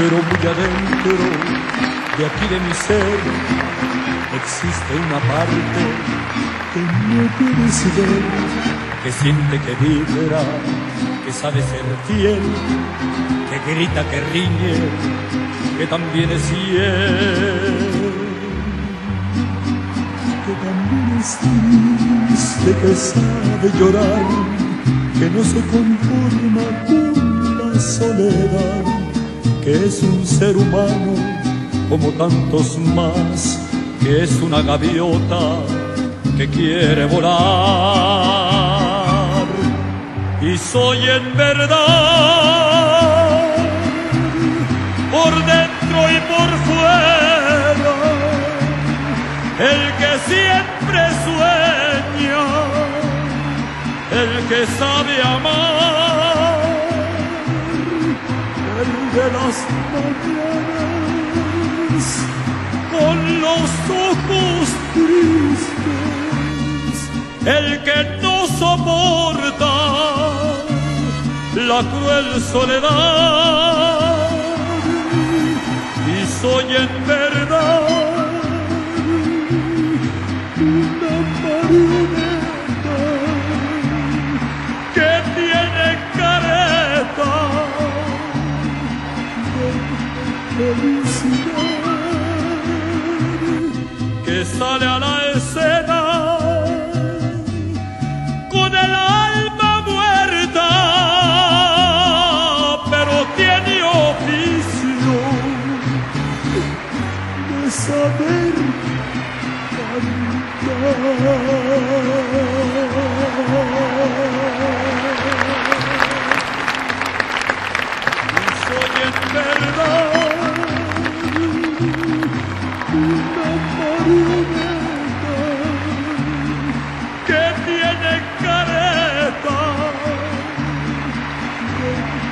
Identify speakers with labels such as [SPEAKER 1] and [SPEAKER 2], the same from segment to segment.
[SPEAKER 1] pero muy adentro de aquí de mi ser existe una parte que no puedes ver, que siente, que vibra, que sabe ser fiel, que grita, que riñe, que también es fiel, que también es triste, que sabe llorar, que no se conforma con la soledad, que es un ser humano como tantos más, que es una gaviota que quiere volar. Y soy en verdad, por dentro y por fuera, el que siempre sueña, el que sabe amar, el de las mañanas con los ojos tristes, el que no soporta la cruel soledad. Y soy en verdad una marioneta que tiene careta de felicidad, que sale a la escena con el alma muerta, pero tiene oficio de saber cantar. Y soy en verdad una marioneta que tiene careta de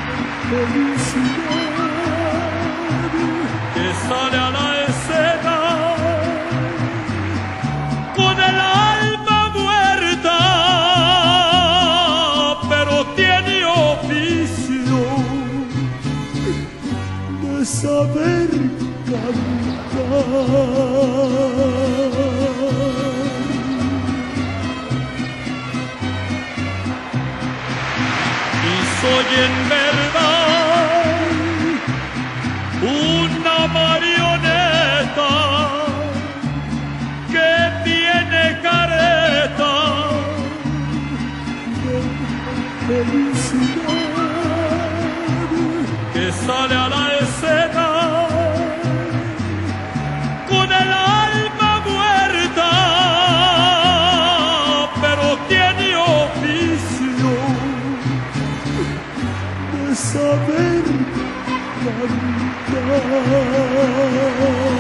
[SPEAKER 1] felicidad, que sale a la escena con el alma muerta, pero tiene oficio de saber y soy en verdad una marioneta que tiene careta de felicidad, que sale a la escena con el alma muerta, pero tiene oficio de saber cantar.